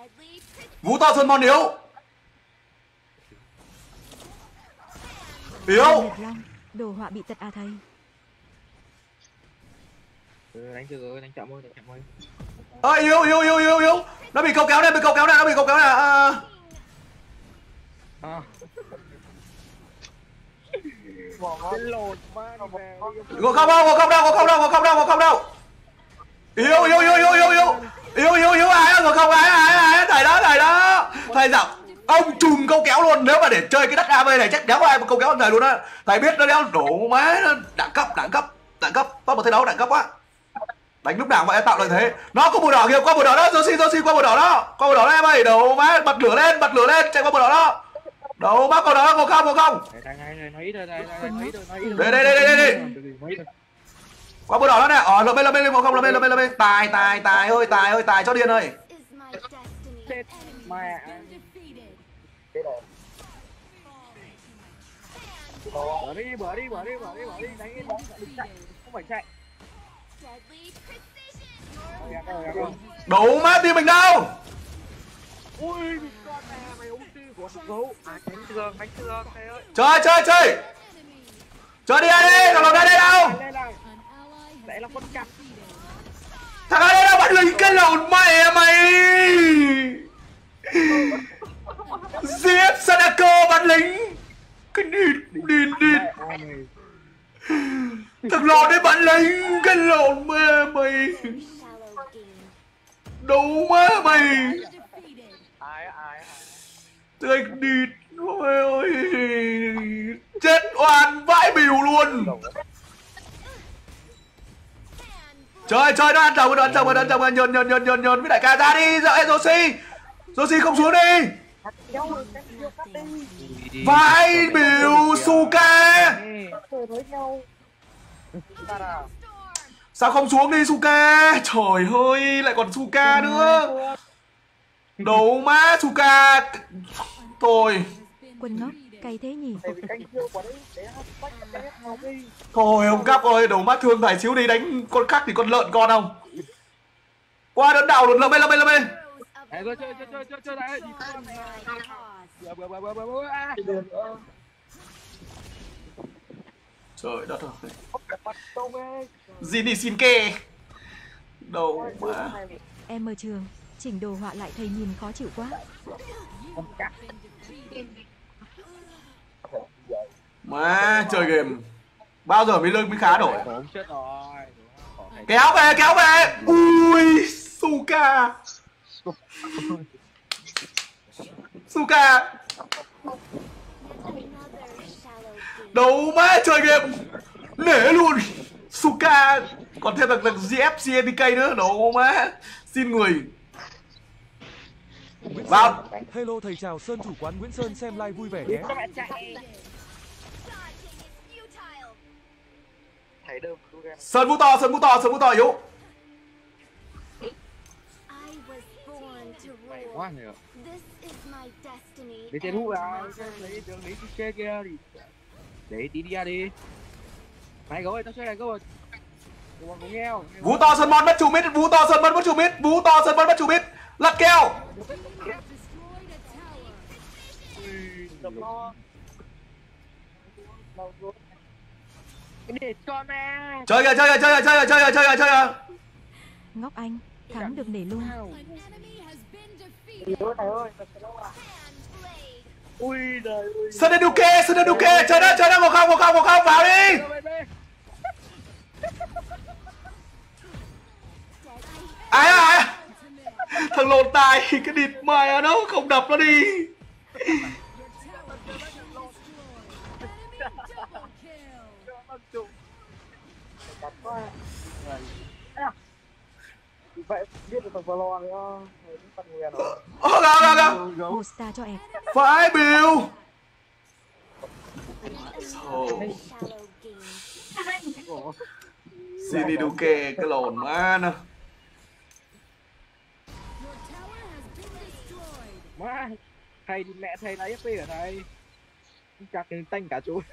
Vũ to Sơn Mon yếu. Yếu. Đồ họa bị tật à thầy. Đánh từ từ, đánh chậm thôi, Yếu. Nó bị câu kéo này, nó bị câu kéo này. Cái lột ma đi về. Ngộ không đâu. Yếu. Ai ngộ không ai thầy đó. Thầy dạo ông trùm câu kéo luôn, nếu mà để chơi cái đất AB này chắc đéo có ai mà câu kéo thầy luôn á. Thầy biết nó đéo đổ má, nó đẳng cấp, có một thế đấu đẳng cấp quá. Đánh lúc nào mà em tạo lợi thế. Nó có bùa đỏ kìa, qua bùa đỏ đó, Joshi qua bùa đỏ đó. Qua bùa đỏ đó em ơi, đầu má bật lửa lên, chạy qua bùa đỏ đó. Đầu má con đó, ngộ không. Đây. Qua bùa đỏ đó nè, lượm bên ngộ không, lượm bên. Tài cho điên ơi. Chết mẹ. Bỏ đi, đánh bóng không phải chạy. Đủ má team mình đâu. Ui, con mẹ mày ung tư của sụp gấu. Đánh thường thầy ơi. Chơi. Chơi đi ai đi, thằng đây đâu. Đấy là con cặp. Thằng đây đâu bắt lính cái lồn mày. Giết Sadako bắn lính. Cái địt. Thằng lồn đấy bắn lính cái lồn mày. Đủ má mày. Ai. Tôi địt. Ôi. Chết oan vãi bìu luôn. Chơi nó ăn chồng nhờn với đại ca ra đi. Joshi không xuống đi. Vãi bìu Suka. Sao không xuống đi Suka? Trời ơi, lại còn Suka nữa. Đấu má Suka. Thôi. Quân ngốc, cay thế nhỉ. Thôi ông Cắp ơi, đấu mắt thương thầy xíu đi, đánh con khác thì con lợn con không. Qua đấn đảo lượm bên. Chơi đấy. Trời đất ơi. Jinny Shinke. Đâu mà. Em ở trường, chỉnh đồ họa lại thầy nhìn khó chịu quá. Má chơi game bao giờ mới khá nổi. Kéo về. Ui Suka. Đấu má chơi game nể luôn. Suka còn thêm thằng GFC NDK nữa. Đấu má xin người vào. Hello thầy, chào Sơn chủ quán Nguyễn Sơn xem live vui vẻ nhé. Sơn vũ to yếu. Quá nhiều. Để chơi hút ra, lấy đường lý chơi kia đi. Để tí đi ra đi. Này gấu ơi, tao chơi này gấu ơi. Vũ to Sơn Mon bắt chủ mid. Lật keo. Chơi kìa. Ngốc anh, thắng được nể luôn. Ui đời ơi. Sunaduke, chơi đó, ngộ không, vào đi. Ai thằng lột tài, cái địt mày nó không đập nó đi. Vậy biết được thằng Valo nữa. Một star cho em. Phải Bill. Siniduke cái lồn má nè. Má, thầy mẹ thầy lấy FP hả thầy? Chặt tanh cả chú.